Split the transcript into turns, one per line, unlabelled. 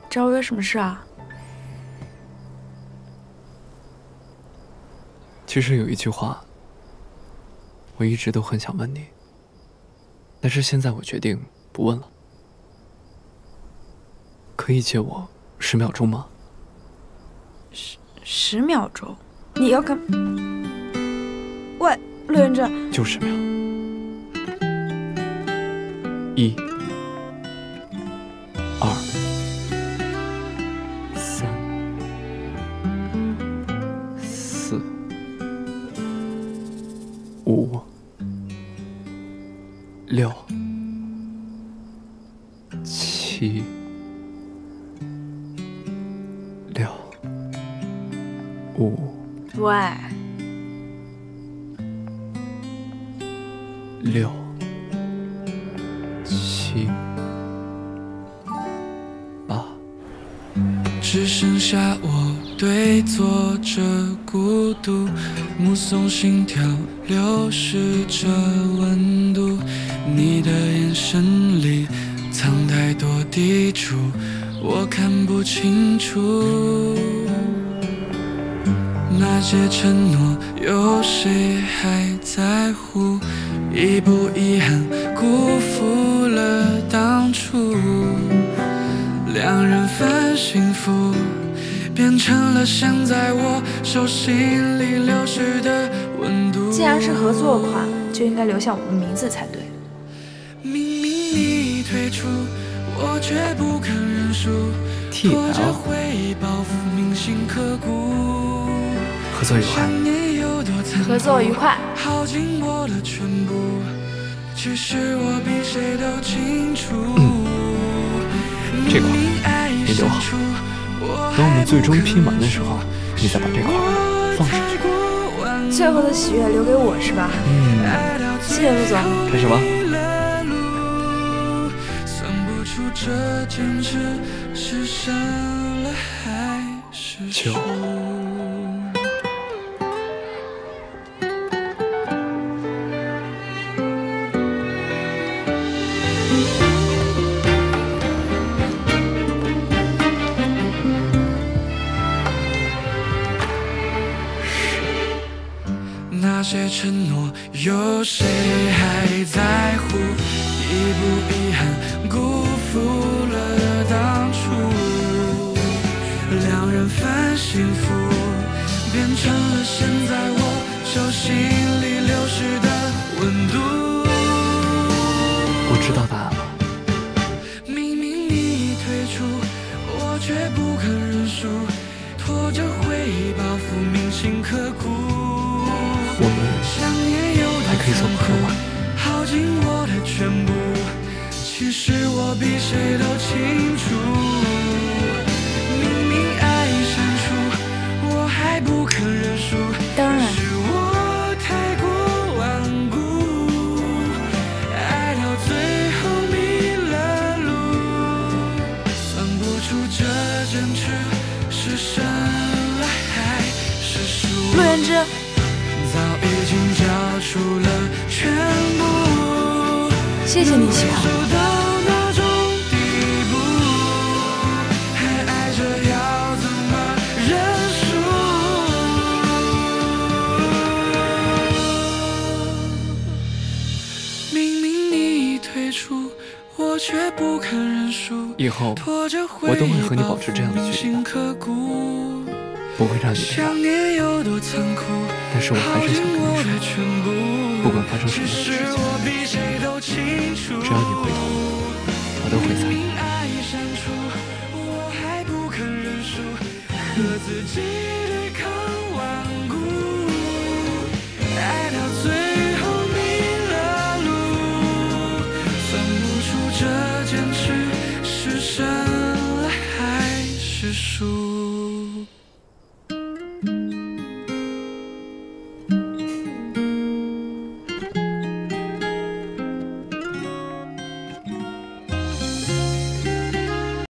找我有什么事啊？
其实有一句话，我一直都很想问你，但是现在我决定不问了。可以借我10秒钟吗
？10秒钟？你要干？喂，陆元志，
就10秒。1、2、3、4、5、6、7、6、5。
喂
，6、7、8。
只剩下我对坐着孤独，目送心跳流逝着温度。你的眼神里藏太多抵触，我看不清楚。那些承诺，有谁还在乎？遗不遗憾，辜负了当初。两人份幸福，变成了现在我手心里流逝的温度。
既然是合作款，就应该留下我们名字才对。
明明你退出，我却不肯认输，拖着回忆包袱，铭心刻骨。
合作愉快。
合作愉快。
耗尽我的全部，其实我比谁都清楚。
这块你留好，等我们最终拼完的时候，你再把这块放上去。
最后的喜悦留给我是吧？谢谢陆总。
开始吧。9。
那些承诺，有谁还在乎？遗不遗憾，辜负了当初。两人份幸福，变成了现在我手心里流逝的温度。
我知道答案了。
明明你退出，我却不肯认输，拖着回忆包袱，铭心刻骨。
我们还可以做朋友吗？
耗尽我的全部，其实我比谁都清楚。明明爱删除，我还不肯认输。
当然。
是我太过顽固，爱到最后迷了路，算不出这坚持是胜了还是输。
陆元之。
早已经交出了全部，
谢谢你喜欢
我。到那种地步，还爱着要怎么认输？明明你退出，我却不肯认输。
以后我都会和你保持这样的距离的，不会让你知道。但是我还是想跟你说，不管发生什么样的事情，只要你回头，我都会在。
爱到最后迷了路，算不出这坚持是胜了还是输。